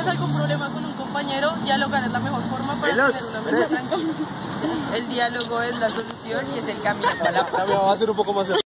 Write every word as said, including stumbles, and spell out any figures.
tengas algún problema con un compañero, dialogar es la mejor forma para Veloz, tener una mente tranquila. El diálogo es la solución y es el camino para la paz. Va a ser un poco más